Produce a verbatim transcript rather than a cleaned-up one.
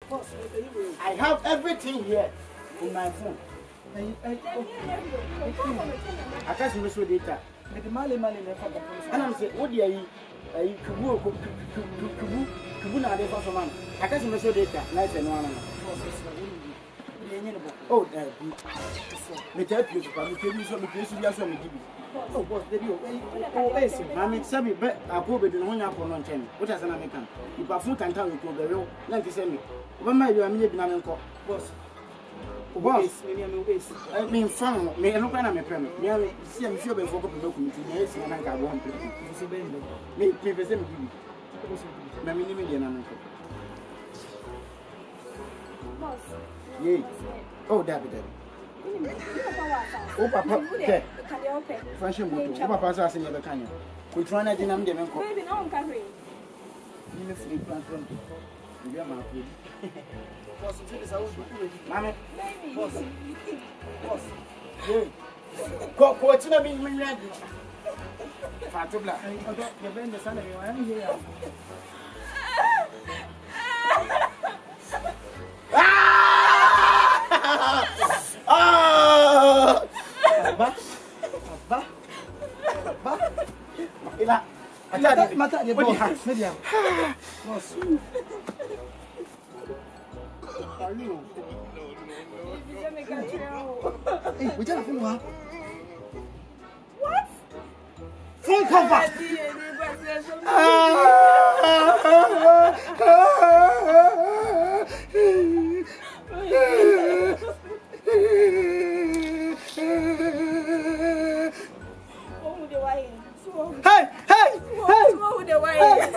I have everything here in my phone. I can't miss your data. And I'm saying, what do you Kubu Kubu Kubu na de for man. I can't miss your data. Nice and one. Oh, that be. Me tell you, me tell you, so me tell you, so me give you. Oh, boss, the deal. Oh, yes, mammy, Sammy, but I go with the one up on ten. What has an American? If I foot and tell you to the real, like you send me. When my you are me, boss. Boss, I mean, fun, me and no kind of a permit. Me, I see I'm sure before the committee, yes, and I got one. Me, me, present you. Mammy, me, and boss. Yea. Oh, David. Oh, Papa, okay. Fashion, oh, Papa's asking you the canyon. We try to deny them and call. Maybe no one can read. You free plant from you. My food. Mamma, boss, boss. Go, go, it's not being ready. Fatubla, I got the vendor son of you. I'm here. Ah! Ba? Ba? Ba? Ila. Mata mata dia bos. Media. Bos. Ayo. Eh, we jangan phone ha. What? Phone cover. Hey, hey, hey!